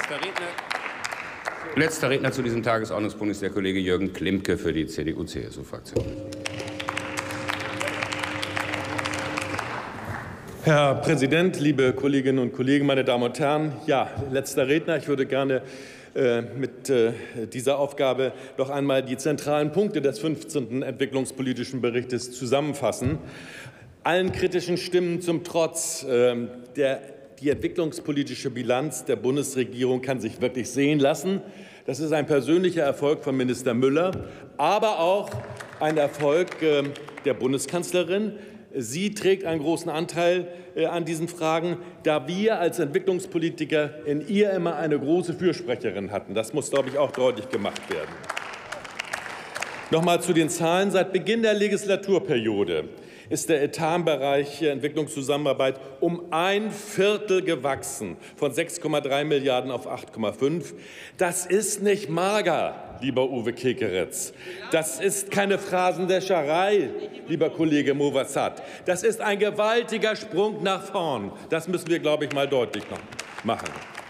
Letzter Redner zu diesem Tagesordnungspunkt ist der Kollege Jürgen Klimke für die CDU-CSU-Fraktion. Herr Präsident, liebe Kolleginnen und Kollegen, meine Damen und Herren! Ja, letzter Redner. Ich würde gerne mit dieser Aufgabe noch einmal die zentralen Punkte des 15. entwicklungspolitischen Berichts zusammenfassen. Allen kritischen Stimmen zum Trotz, die entwicklungspolitische Bilanz der Bundesregierung kann sich wirklich sehen lassen. Das ist ein persönlicher Erfolg von Minister Müller, aber auch ein Erfolg der Bundeskanzlerin. Sie trägt einen großen Anteil an diesen Fragen, da wir als Entwicklungspolitiker in ihr immer eine große Fürsprecherin hatten. Das muss, glaube ich, auch deutlich gemacht werden. Noch mal zu den Zahlen. Seit Beginn der Legislaturperiode ist der Etat im Bereich Entwicklungszusammenarbeit um ein Viertel gewachsen, von 6,3 Milliarden auf 8,5. Das ist nicht mager, lieber Uwe Kekeritz. Das ist keine Phrasenwäscherei, lieber Kollege Movassat. Das ist ein gewaltiger Sprung nach vorn. Das müssen wir, glaube ich, mal deutlich machen.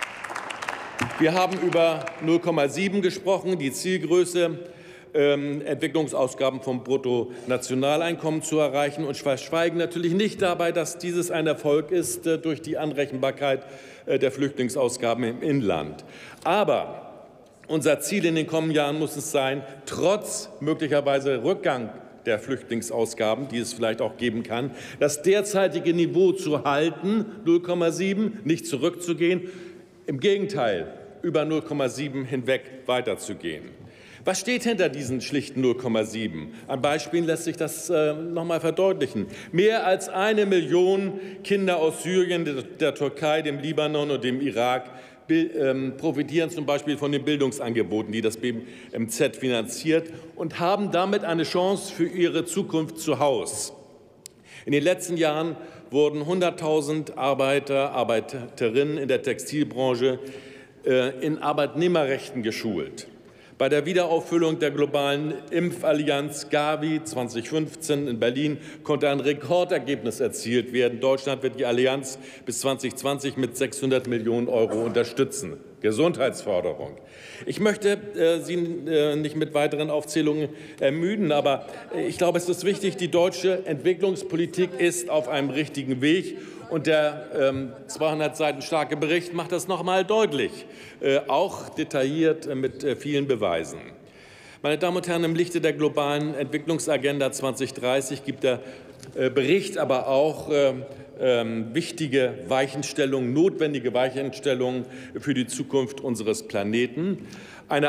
Wir haben über 0,7 gesprochen, die Zielgröße, Entwicklungsausgaben vom Bruttonationaleinkommen zu erreichen, und verschweigen natürlich nicht dabei, dass dieses ein Erfolg ist durch die Anrechenbarkeit der Flüchtlingsausgaben im Inland. Aber unser Ziel in den kommenden Jahren muss es sein, trotz möglicherweise Rückgang der Flüchtlingsausgaben, die es vielleicht auch geben kann, das derzeitige Niveau zu halten, 0,7, nicht zurückzugehen, im Gegenteil, über 0,7 hinweg weiterzugehen. Was steht hinter diesen schlichten 0,7? An Beispielen lässt sich das noch einmal verdeutlichen. Mehr als 1 Million Kinder aus Syrien, der Türkei, dem Libanon und dem Irak profitieren zum Beispiel von den Bildungsangeboten, die das BMZ finanziert, und haben damit eine Chance für ihre Zukunft zu Hause. In den letzten Jahren wurden 100.000 Arbeiter, Arbeiterinnen in der Textilbranche in Arbeitnehmerrechten geschult. Bei der Wiederauffüllung der globalen Impfallianz Gavi 2015 in Berlin konnte ein Rekordergebnis erzielt werden. Deutschland wird die Allianz bis 2020 mit 600 Millionen € unterstützen. Gesundheitsförderung. Ich möchte Sie nicht mit weiteren Aufzählungen ermüden, aber ich glaube, es ist wichtig, die deutsche Entwicklungspolitik ist auf einem richtigen Weg. Und der 200 Seiten starke Bericht macht das noch einmal deutlich, auch detailliert mit vielen Beweisen. Meine Damen und Herren, im Lichte der globalen Entwicklungsagenda 2030 gibt der Bericht aber auch wichtige Weichenstellungen, notwendige Weichenstellungen für die Zukunft unseres Planeten. Eine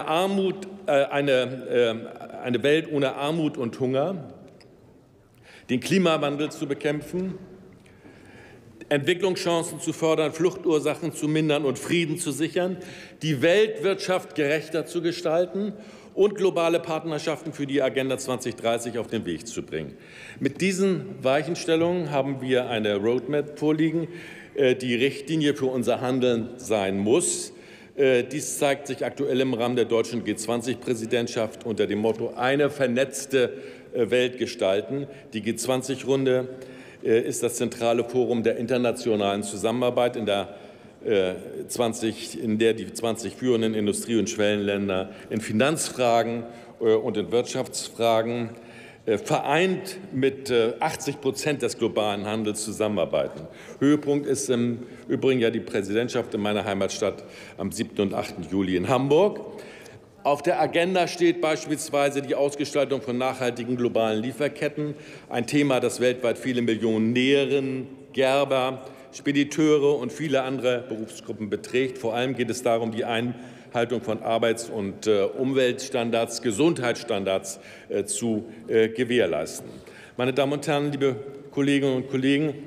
Welt ohne Armut und Hunger, den Klimawandel zu bekämpfen, Entwicklungschancen zu fördern, Fluchtursachen zu mindern und Frieden zu sichern, die Weltwirtschaft gerechter zu gestalten und globale Partnerschaften für die Agenda 2030 auf den Weg zu bringen. Mit diesen Weichenstellungen haben wir eine Roadmap vorliegen, die Richtlinie für unser Handeln sein muss. Dies zeigt sich aktuell im Rahmen der deutschen G20-Präsidentschaft unter dem Motto "Eine vernetzte Welt gestalten". Die G20-Runde ist das zentrale Forum der internationalen Zusammenarbeit, in der die 20 führenden Industrie- und Schwellenländer in Finanzfragen und in Wirtschaftsfragen vereint mit 80% des globalen Handels zusammenarbeiten. Höhepunkt ist im Übrigen ja die Präsidentschaft in meiner Heimatstadt am 7. und 8. Juli in Hamburg. Auf der Agenda steht beispielsweise die Ausgestaltung von nachhaltigen globalen Lieferketten, ein Thema, das weltweit viele Millionen Näherinnen, Gerber, Spediteure und viele andere Berufsgruppen beträgt. Vor allem geht es darum, die Einhaltung von Arbeits- und Umweltstandards, Gesundheitsstandards zu gewährleisten. Meine Damen und Herren, liebe Kolleginnen und Kollegen,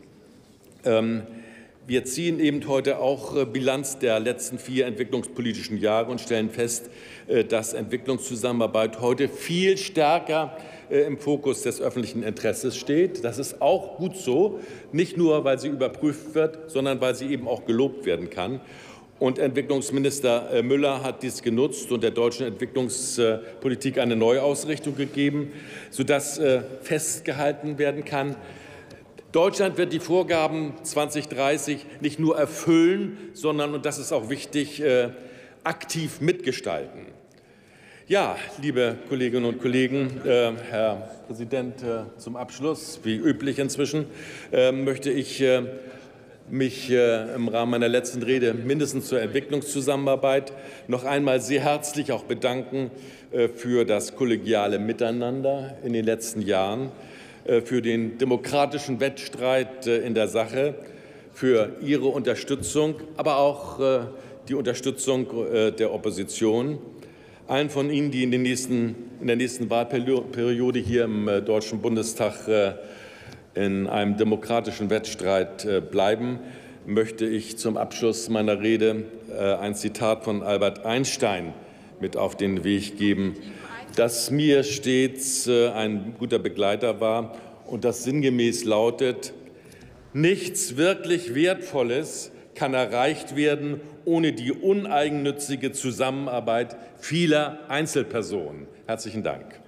wir ziehen eben heute auch Bilanz der letzten 4 entwicklungspolitischen Jahre und stellen fest, dass Entwicklungszusammenarbeit heute viel stärker im Fokus des öffentlichen Interesses steht. Das ist auch gut so, nicht nur, weil sie überprüft wird, sondern weil sie eben auch gelobt werden kann. Und Entwicklungsminister Müller hat dies genutzt und der deutschen Entwicklungspolitik eine Neuausrichtung gegeben, sodass festgehalten werden kann, Deutschland wird die Vorgaben 2030 nicht nur erfüllen, sondern, und das ist auch wichtig, aktiv mitgestalten. Ja, liebe Kolleginnen und Kollegen, Herr Präsident, zum Abschluss, wie üblich inzwischen, möchte ich mich im Rahmen meiner letzten Rede mindestens zur Entwicklungszusammenarbeit noch einmal sehr herzlich auch bedanken für das kollegiale Miteinander in den letzten Jahren, für den demokratischen Wettstreit in der Sache, für Ihre Unterstützung, aber auch die Unterstützung der Opposition. Allen von Ihnen, die in der nächsten Wahlperiode hier im Deutschen Bundestag in einem demokratischen Wettstreit bleiben, möchte ich zum Abschluss meiner Rede ein Zitat von Albert Einstein mit auf den Weg geben, das mir stets ein guter Begleiter war und das sinngemäß lautet: Nichts wirklich Wertvolles kann erreicht werden ohne die uneigennützige Zusammenarbeit vieler Einzelpersonen. Herzlichen Dank.